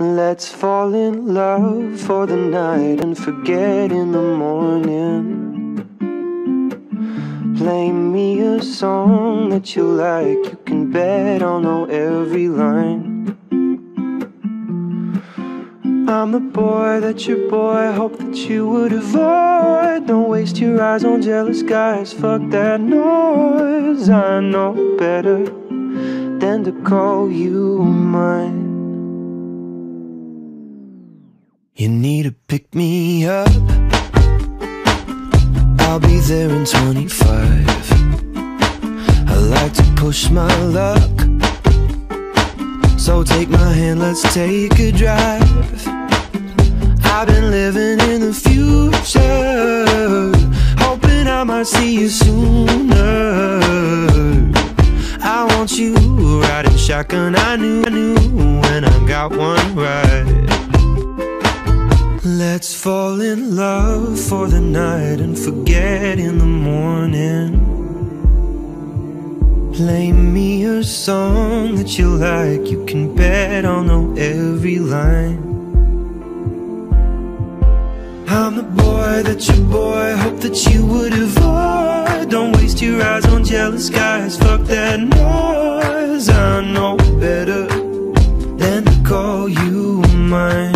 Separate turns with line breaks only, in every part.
Let's fall in love for the night and forget in the morning. Play me a song that you like, you can bet I'll know every line. I'm the boy that your boy hoped that you would avoid. Don't waste your eyes on jealous guys, fuck that noise. I know better than to call you mine. You need to pick me up, I'll be there in 25. I like to push my luck, so take my hand, let's take a drive. I've been living in the future, hoping I might see you sooner. I want you riding shotgun, I knew when I got one right. Let's fall in love for the night and forget in the morning. Play me a song that you like, you can bet I'll know every line. I'm the boy that your boy hoped that you would avoid. Don't waste your eyes on jealous guys, fuck that noise. I know better than to call you mine.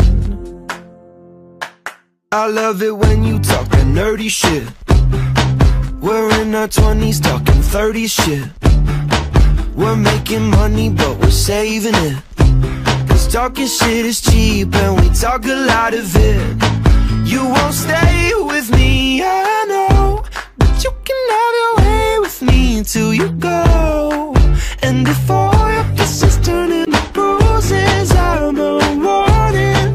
I love it when you talk that nerdy shit. We're in our 20s talking 30s shit. We're making money but we're saving it, 'cause talking shit is cheap and we talk a lot of it. You won't stay with me, I know, but you can have your way with me until you go. And if all your kisses turn into bruises, I'm a warning.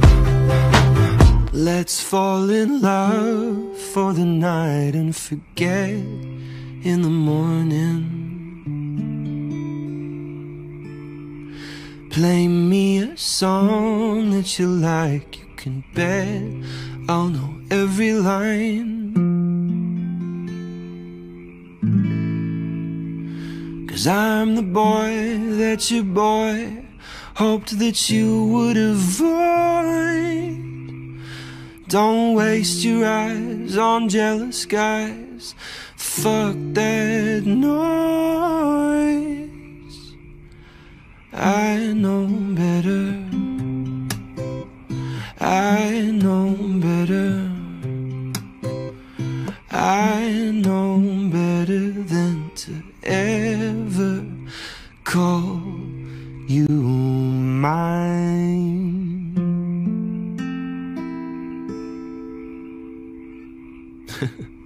Let's fall in love for the night and forget in the morning. Play me a song that you like, you can bet I'll know every line. 'Cause I'm the boy that your boy hoped that you would avoid. Don't waste your eyes on jealous guys, fuck that noise. I know better, I know better, I know better than to ever call you mine.